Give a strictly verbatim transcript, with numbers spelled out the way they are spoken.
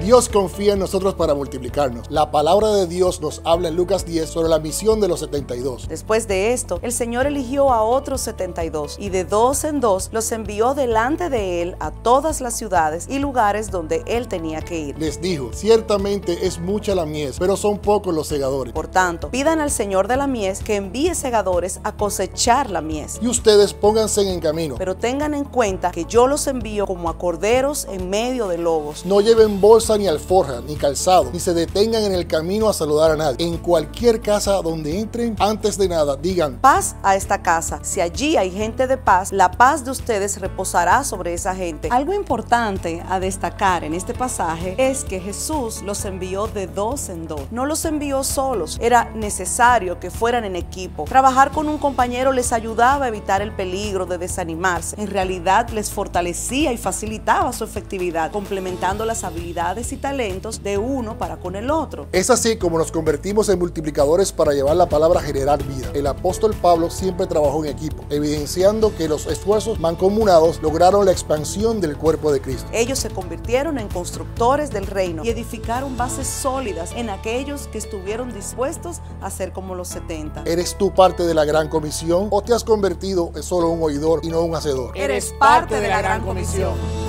Dios confía en nosotros para multiplicarnos. La palabra de Dios nos habla en Lucas diez sobre la misión de los setenta y dos. Después de esto, el Señor eligió a otros setenta y dos y de dos en dos los envió delante de él a todas las ciudades y lugares donde él tenía que ir. Les dijo, ciertamente es mucha la mies, pero son pocos los segadores. Por tanto, pidan al Señor de la mies que envíe segadores a cosechar la mies. Y ustedes pónganse en camino. Pero tengan en cuenta que yo los envío como a corderos en medio de lobos. No lleven bolsa ni alforja, ni calzado, ni se detengan en el camino a saludar a nadie. En cualquier casa donde entren, antes de nada, digan, paz a esta casa. Si allí hay gente de paz, la paz de ustedes reposará sobre esa gente. Algo importante a destacar en este pasaje es que Jesús los envió de dos en dos. No los envió solos. Era necesario que fueran en equipo. Trabajar con un compañero les ayudaba a evitar el peligro de desanimarse. En realidad les fortalecía y facilitaba su efectividad, complementando las habilidades y talentos de uno para con el otro. Es así como nos convertimos en multiplicadores para llevar la palabra a generar vida. El apóstol Pablo siempre trabajó en equipo, evidenciando que los esfuerzos mancomunados lograron la expansión del cuerpo de Cristo. Ellos se convirtieron en constructores del reino y edificaron bases sólidas en aquellos que estuvieron dispuestos a ser como los setenta. ¿Eres tú parte de la gran comisión o te has convertido en solo un oidor y no un hacedor? Eres parte de la gran comisión.